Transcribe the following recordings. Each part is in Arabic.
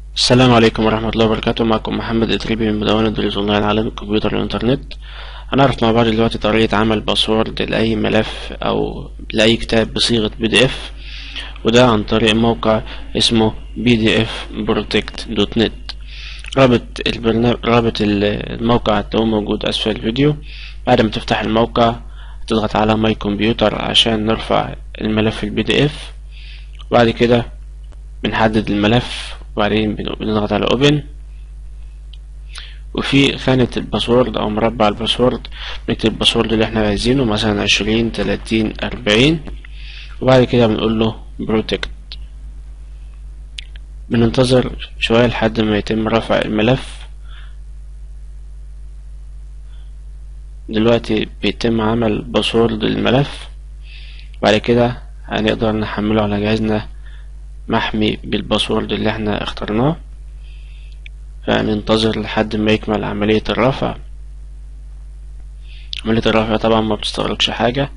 السلام عليكم ورحمة الله وبركاته. معكم محمد إدريبي من مدونة دروس أونلاين عالم الكمبيوتر والإنترنت. هنعرف مع بعض دلوقتي طريقة عمل باسورد لأي ملف أو لأي كتاب بصيغة PDF، وده عن طريق موقع اسمه pdfprotect.net. رابط الموقع هتلاقوه موجود أسفل الفيديو. بعد ما تفتح الموقع تضغط على ماي كمبيوتر عشان نرفع الملف PDF، وبعد كده بنحدد الملف وبعدين بنضغط على اوبن، وفي خانة الباسورد او مربع الباسورد نكتب الباسورد اللي احنا عايزينه، مثلا 20 30 40، وبعد كده بنقول له بروتكت. بننتظر شوية لحد ما يتم رفع الملف. دلوقتي بيتم عمل باسورد للملف، بعد كده هنقدر نحمله على جهازنا محمي بالباسورد اللي احنا اخترناه. فننتظر لحد ما يكمل عملية الرفع. عملية الرفع طبعا ما بتستغرقش حاجة.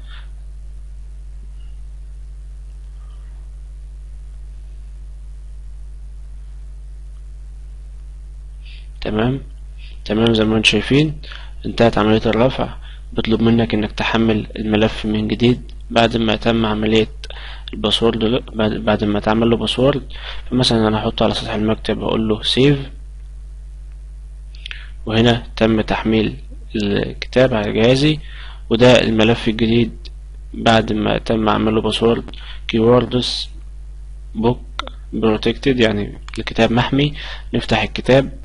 تمام زي ما انتم شايفين انتهت عملية الرفع. بيطلب منك انك تحمل الملف من جديد بعد ما تم عملية الباسورد، بعد ما تعمل له باسورد. فمثلا انا هحطه على سطح المكتب، اقول له سيف، وهنا تم تحميل الكتاب على جهازي. وده الملف الجديد بعد ما تم عمله باسورد keywords book protected، يعني الكتاب محمي. نفتح الكتاب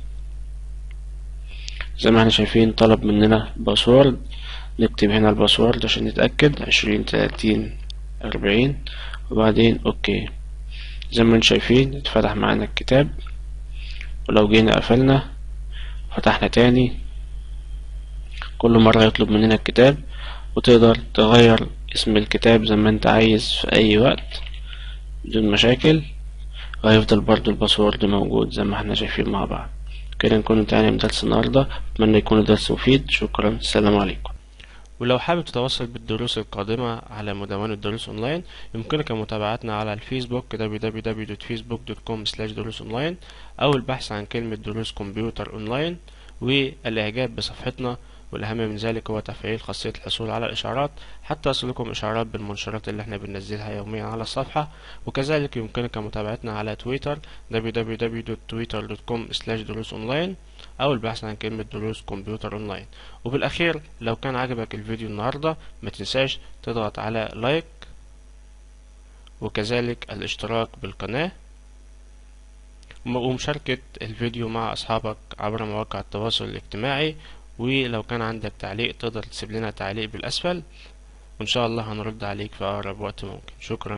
زي ما احنا شايفين، طلب مننا باسورد. نكتب هنا الباسورد عشان نتأكد، 20 30 40، وبعدين اوكي. زي ما انتم شايفين اتفتح معانا الكتاب. ولو جينا قفلنا فتحنا تاني، كل مرة يطلب مننا الكتاب. وتقدر تغير اسم الكتاب زي ما انت عايز في اي وقت بدون مشاكل، وهيفضل برضو الباسورد موجود زي ما احنا شايفين مع بعض. كده نكون انتهينا من درس النهاردة. اتمنى يكون الدرس مفيد. شكرا، السلام عليكم. ولو حابب تتواصل بالدروس القادمة على مدونة دروس أونلاين، يمكنك متابعتنا على الفيسبوك www.facebook.com/دروس أو البحث عن كلمة دروس كمبيوتر أونلاين والإعجاب بصفحتنا. والأهم من ذلك هو تفعيل خاصية الحصول على الإشعارات حتى يصلكم إشعارات بالمنشورات اللي احنا بننزلها يوميا على الصفحة. وكذلك يمكنك متابعتنا على تويتر www.twitter.com/دروس أونلاين أو البحث عن كلمة دروس كمبيوتر أونلاين. وبالأخير، لو كان عجبك الفيديو النهاردة ما تنساش تضغط على لايك، وكذلك الاشتراك بالقناة، ومشاركة الفيديو مع أصحابك عبر مواقع التواصل الاجتماعي. ولو كان عندك تعليق تقدر تسيب لنا تعليق بالأسفل، وإن شاء الله هنرد عليك في أقرب وقت ممكن. شكرا.